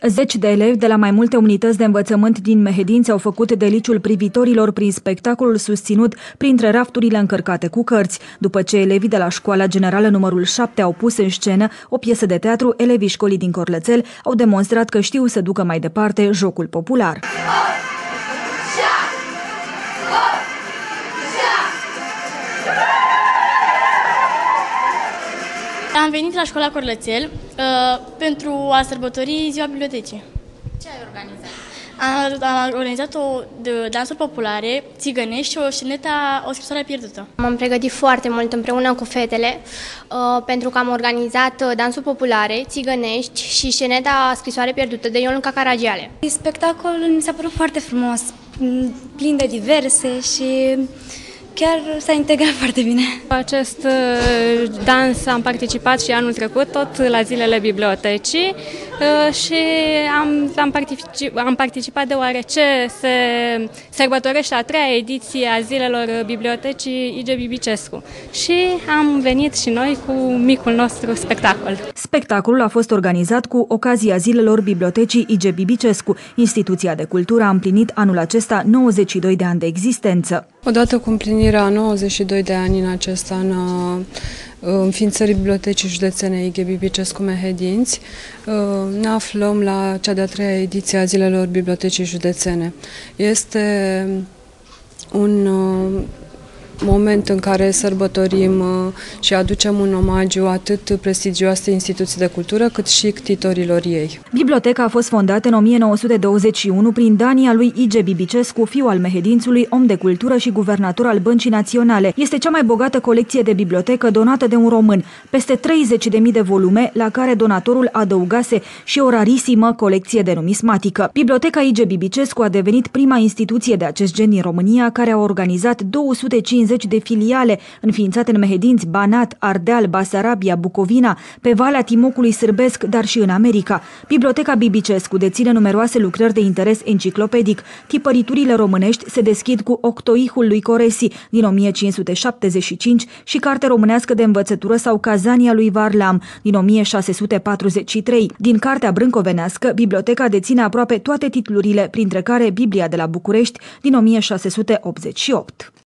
Zeci de elevi de la mai multe unități de învățământ din Mehedinți au făcut deliciul privitorilor prin spectacolul susținut printre rafturile încărcate cu cărți. După ce elevii de la Școala Generală numărul 7 au pus în scenă o piesă de teatru, elevii școlii din Corlețel au demonstrat că știu să ducă mai departe jocul popular. Am venit la școala Corlețel pentru a sărbători Ziua Bibliotecii. Ce ai organizat? Am organizat dansuri populare, țigănești și o scenetă, o scrisoare pierdută. M-am pregătit foarte mult împreună cu fetele pentru că am organizat dansuri populare, țigănești și sceneta scrisoare pierdută de Ionca Caragiale. Spectacolul mi s-a părut foarte frumos, plin de diverse și chiar s-a integrat foarte bine. Acest dans am participat și anul trecut, tot la zilele bibliotecii și am participat deoarece se sărbătorește a 3-a ediție a zilelor bibliotecii I.G. Bibicescu și am venit și noi cu micul nostru spectacol. Spectacolul a fost organizat cu ocazia zilelor bibliotecii I.G. Bibicescu. Instituția de cultură a împlinit anul acesta 92 de ani de existență. Odată cu împlinirea 92 de ani în acest an înființării Bibliotecii Județene I.G. Bibicescu Mehedinți, ne aflăm la cea de-a 3-a ediție a Zilelor Bibliotecii Județene. Este un moment în care sărbătorim și aducem un omagiu atât prestigioase instituții de cultură, cât și ctitorilor ei. Biblioteca a fost fondată în 1921 prin Dania lui I.G. Bibicescu, fiu al Mehedințului, om de cultură și guvernator al Băncii Naționale. Este cea mai bogată colecție de bibliotecă donată de un român, peste 30.000 de volume, la care donatorul adăugase și o rarisimă colecție de numismatică. Biblioteca I.G. Bibicescu a devenit prima instituție de acest gen din România, care a organizat 250 de filiale înființate în Mehedinți, Banat, Ardeal, Basarabia, Bucovina, pe Valea Timocului Sârbesc, dar și în America. Biblioteca Bibicescu deține numeroase lucrări de interes enciclopedic. Tipăriturile românești se deschid cu Octoihul lui Coresi din 1575 și Carte românească de învățătură sau Cazania lui Varlam din 1643. Din Cartea brâncovenească, biblioteca deține aproape toate titlurile, printre care Biblia de la București din 1688.